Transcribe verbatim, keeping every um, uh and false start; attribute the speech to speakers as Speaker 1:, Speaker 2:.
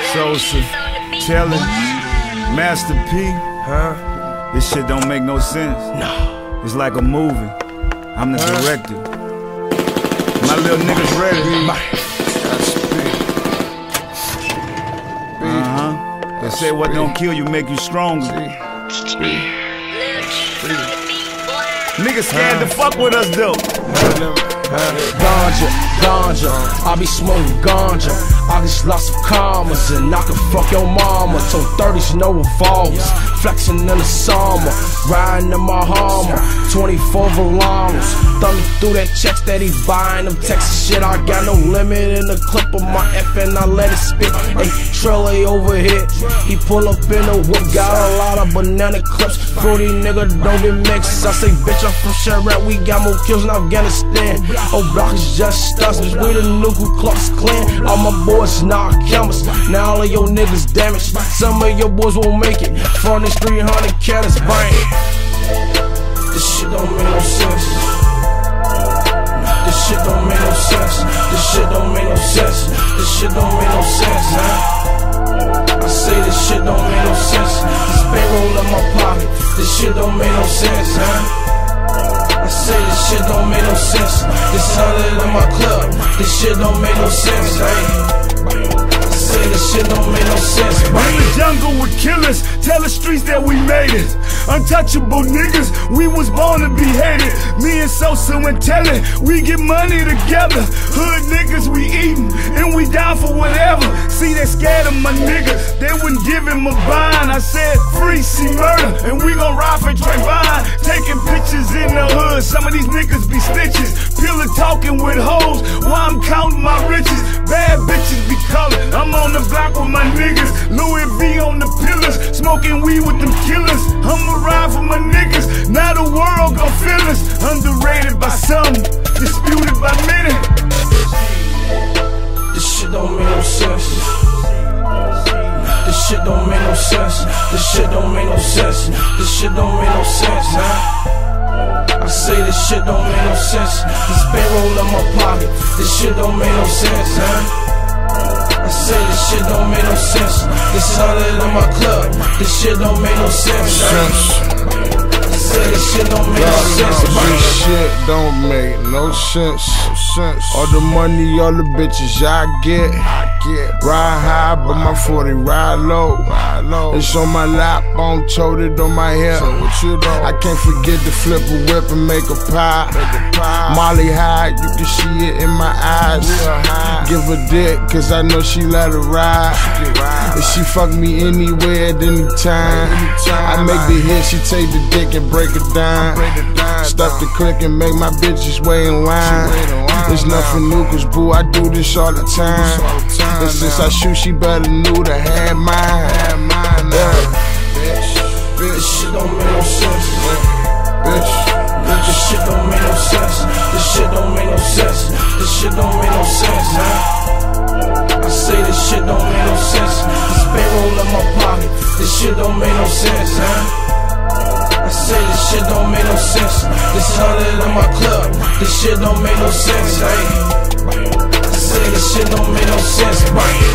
Speaker 1: Sosa, Telly, Master P.
Speaker 2: Huh?
Speaker 1: This shit don't make no sense.
Speaker 2: No.
Speaker 1: It's like a movie. I'm the
Speaker 2: huh?
Speaker 1: director. My little niggas ready. Uh-huh. They say what don't kill you make you stronger. Niggas scared to fuck with us though.
Speaker 2: Ganja, ganja, I be smoking ganja. I just lost some commas and I can fuck your mama. Told thirties, no revolvers, flexing in the summer, riding in my Hummer, twenty-four Verlanos. Thumb me through that checks that he buying, them Texas shit. I got no limit in the clip of my F and I let it spit. Hey, Frel over here, he pull up in the whip, got a lot of banana clips. Fruity nigga don't get mixed. I say bitch, I'm from Chirac, we got more kills in Afghanistan. Oh, block is just us, bitch, we the new Ku Klux Klan. All my boys knock cameras, now all of your niggas damaged. Some of your boys won't make it, from these three hundred cannons, bang. This shit don't make no sense. This shit don't make no sense. This shit don't make no sense. This shit don't make no sense, huh? I say this shit don't make no sense. This payroll in my pocket. This shit don't make no sense, huh? I say this shit don't make no sense. This hundred in my club. This shit don't make no sense, hey. I say this shit don't make no sense.
Speaker 1: We in the jungle with killers. Tell the streets that we made it. Untouchable niggas, we was born to be hated. Me and Sosa and Telly, we get money together. Hood niggas, we eatin' and we down for whatever. See, they scared of my niggas, they wouldn't give him a bond. I said free, see murder, and we gon' ride for Trayvon. Taking pictures in the hood, some of these niggas be snitches. Pillar talking with hoes while I'm counting my riches. Bad bitches be callin', I'm on the block with my niggas. Louis V on the pillars, smoking weed with them killers. I'ma ride for my niggas, now the world gon' feel us. Underrated by some, disputed by many.
Speaker 2: This shit don't make no sense. This shit don't make no sense. This shit don't make no sense. This shit don't make no sense, huh? I say this shit don't make no sense. This payroll in my pocket. This shit don't make no sense, huh? I say this shit don't make no sense. This hundred in my club. This shit don't make no sense, huh? I say this shit don't make no sense.
Speaker 3: This shit don't make no sense. All the money, all the bitches I get, ride high, but my forty ride low. It's on my lap, on toted on my hip. I can't forget to flip a whip and make a pie. Molly high, you can see it in my eyes. Give her dick, cause I know she let her ride. And she fuck me anywhere at any time. I make the hit, she take the dick and break it down. Stuff the click and make my bitches wait in line. It's nothing new, cause boo, I do this all the time. And since I shoot, she better knew to have mine.
Speaker 2: This shit don't make no sense. Bitch, this shit don't make no sense. This shit don't make no sense. This shit don't make no sense, huh? I say this shit don't make no sense. This payroll in my pocket. This shit don't make no sense, huh? I say this shit don't make no sense. This hundred in my club. This shit don't make no sense, hey. I say this shit don't make no sense, right?